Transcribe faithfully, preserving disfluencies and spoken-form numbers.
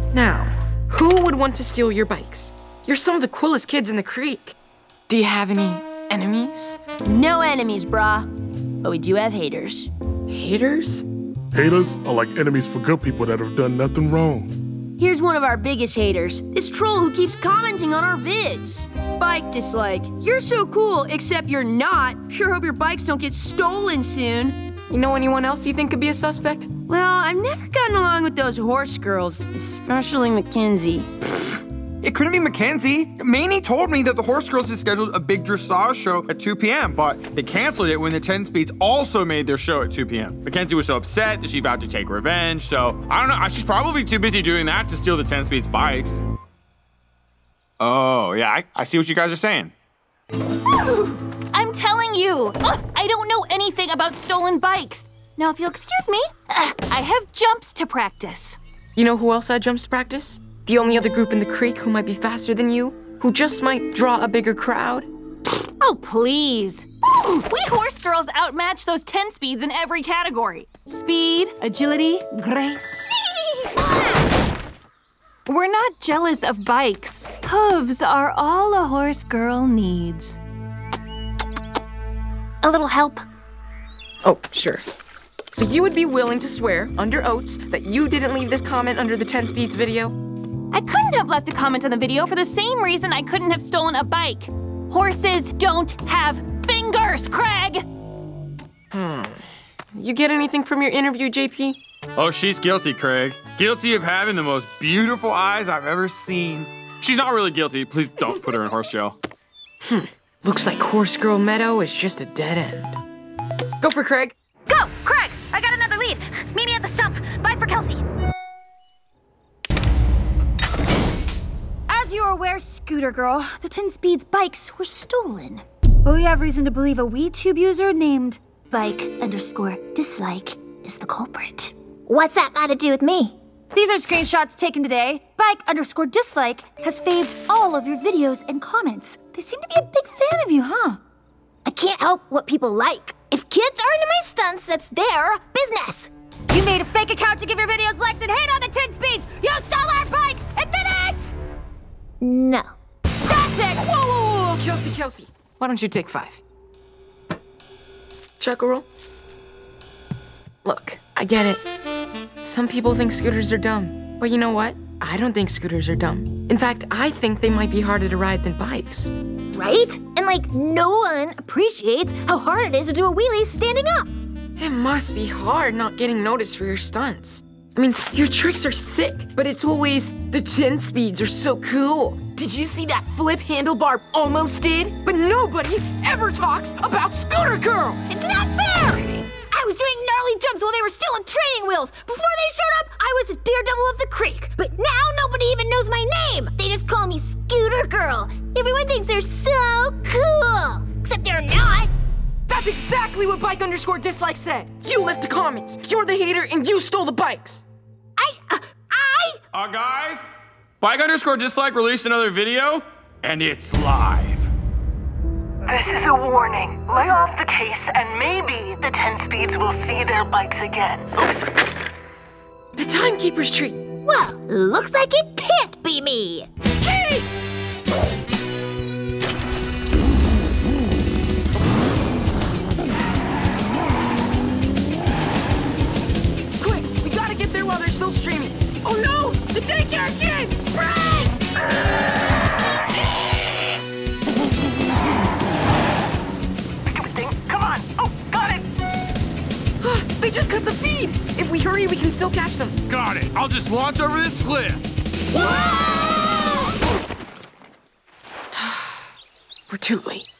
Now, who would want to steal your bikes? You're some of the coolest kids in the creek. Do you have any enemies? No enemies, brah. But we do have haters. Haters? Haters are like enemies for good people that have done nothing wrong. Here's one of our biggest haters. This troll who keeps commenting on our vids. Bike dislike. You're so cool, except you're not. Sure hope your bikes don't get stolen soon. You know anyone else you think could be a suspect? Well, I've never gotten along with those horse girls, especially Mackenzie. It couldn't be Mackenzie. Manny told me that the Horse Girls had scheduled a big dressage show at two p m, but they canceled it when the ten Speeds also made their show at two p m Mackenzie was so upset that she vowed to take revenge, so I don't know, she's probably too busy doing that to steal the ten Speeds bikes. Oh, yeah, I, I see what you guys are saying. I'm telling you, I don't know anything about stolen bikes. Now, if you'll excuse me, I have jumps to practice. You know who else had jumps to practice? The only other group in the creek who might be faster than you, who just might draw a bigger crowd. Oh, please. We horse girls outmatch those ten Speeds in every category. Speed, agility, grace. We're not jealous of bikes. Hooves are all a horse girl needs. A little help? Oh, sure. So you would be willing to swear, under oaths, that you didn't leave this comment under the ten Speeds video? I couldn't have left a comment on the video for the same reason I couldn't have stolen a bike. Horses don't have fingers, Craig! Hmm. You get anything from your interview, J P? Oh, she's guilty, Craig. Guilty of having the most beautiful eyes I've ever seen. She's not really guilty. Please don't put her in horse jail. Hmm. Looks like Horse Girl Meadow is just a dead end. Go for Craig. Go, Craig! I got another lead. Meet me at the stump. Bye for Kelsey. As you're aware, Scooter Girl, the ten Speeds bikes were stolen. But we have reason to believe a WeTube user named Bike underscore dislike is the culprit. What's that got to do with me? These are screenshots taken today. Bike underscore dislike has faved all of your videos and comments. They seem to be a big fan of you, huh? I can't help what people like. If kids are into my stunts, that's their business. You made a fake account to give your videos likes and hate on the ten Speeds! You stole our bikes! Admit it! No. That's it! Whoa, whoa, whoa, Kelsey, Kelsey. Why don't you take five? Chuckle roll? Look, I get it. Some people think scooters are dumb. But you know what? I don't think scooters are dumb. In fact, I think they might be harder to ride than bikes. Right? And like, no one appreciates how hard it is to do a wheelie standing up. It must be hard not getting noticed for your stunts. I mean, your tricks are sick, but it's always, the ten Speeds are so cool. Did you see that flip handlebar almost did? But nobody ever talks about Scooter Girl! It's not fair! I was doing gnarly jumps while they were still on training wheels. Before they showed up, I was the daredevil of the creek. But now nobody even knows my name. They just call me Scooter Girl. Everyone thinks they're so cool. Except they're not. That's exactly what Bike underscore dislike said. You left the comments. You're the hater and you stole the bikes. I, uh, I... Uh, guys? Bike underscore dislike released another video, and it's live. This is a warning. Lay off the case, and maybe the ten Speeds will see their bikes again. Oops. The timekeeper's treat. Well, looks like it can't be me. Jeez! Quick, we gotta get there while they're still streaming. Oh no! The daycare kids! Right! They just cut the feed! If we hurry, we can still catch them. Got it. I'll just launch over this cliff. We're too late.